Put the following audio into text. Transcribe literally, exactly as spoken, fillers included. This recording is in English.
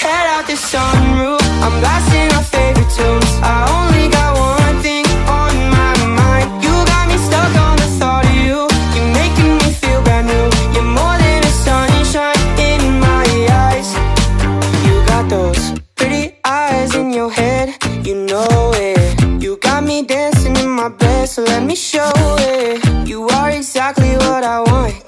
head out the sunroof, I'm blasting our favorite tunes. I only got one thing on my mind. You got me stuck on the thought of you. You're making me feel brand new. You're more than a sunshine in my eyes. You got those pretty eyes in your head, you know it. You got me dancing in my bed, so let me show it. You are exactly what I want.